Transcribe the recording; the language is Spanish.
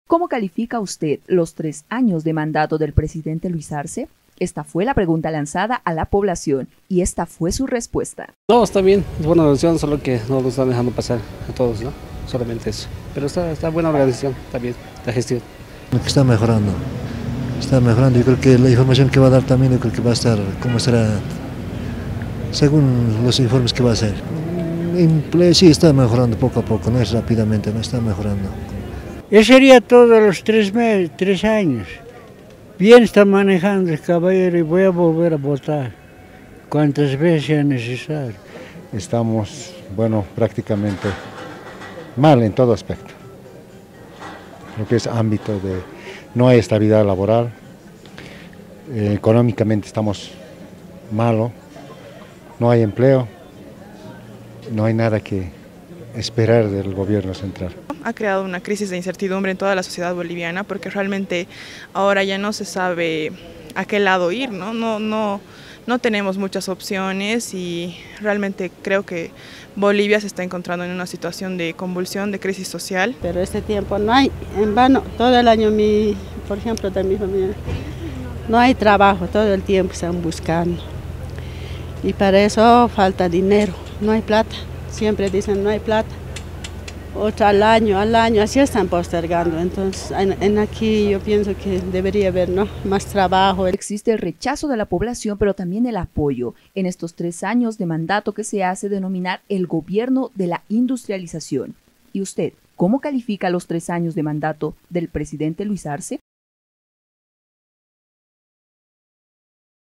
¿Cómo califica usted los 3 años de mandato del presidente Luis Arce? Esta fue la pregunta lanzada a la población y esta fue su respuesta. No, está bien, es buena organización, solo que no lo están dejando pasar a todos, ¿no? Solamente eso. Pero está buena organización, está bien, la gestión. Está mejorando, yo creo que la información que va a dar también, yo creo que va a estar, como será, según los informes que va a hacer. Sí, está mejorando poco a poco, no es rápidamente, no está mejorando. Eso sería todos los 3 años. Bien está manejando el caballero y voy a volver a votar cuantas veces sea necesario. Estamos, prácticamente mal en todo aspecto. Lo que es ámbito de no hay estabilidad laboral, económicamente estamos malo, no hay empleo, no hay nada que esperar del gobierno central. Ha creado una crisis de incertidumbre en toda la sociedad boliviana porque realmente ahora ya no se sabe a qué lado ir, ¿no? No tenemos muchas opciones y realmente creo que Bolivia se está encontrando en una situación de convulsión, de crisis social. Pero este tiempo no hay, en vano, todo el año, por ejemplo, de mi familia, no hay trabajo, todo el tiempo están buscando. Y para eso falta dinero, no hay plata, siempre dicen no hay plata. Otra al año, así están postergando. Entonces, aquí yo pienso que debería haber, ¿no?, más trabajo. Existe el rechazo de la población, pero también el apoyo en estos 3 años de mandato que se hace denominar el gobierno de la industrialización. ¿Y usted, cómo califica los 3 años de mandato del presidente Luis Arce?